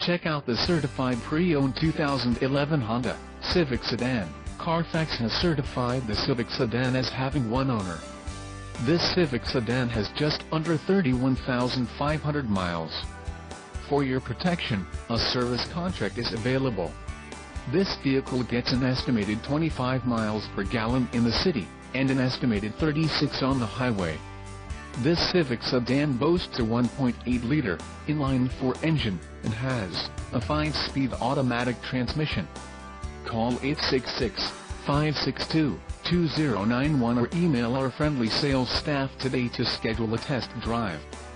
Check out the certified pre-owned 2011 Honda Civic Sedan. Carfax has certified the Civic Sedan as having one owner. This Civic Sedan has just under 31,500 miles. For your protection, a service contract is available. This vehicle gets an estimated 25 miles per gallon in the city, and an estimated 36 on the highway. This Civic Sedan boasts a 1.8-liter inline-4 engine, and has a 5-speed automatic transmission. Call 866-562-2091 or email our friendly sales staff today to schedule a test drive.